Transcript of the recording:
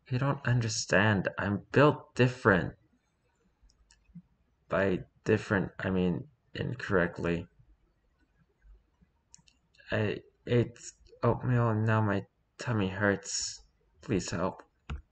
You don't understand. I'm built different. By different, I mean incorrectly. I ate oatmeal and now my tummy hurts. Please help.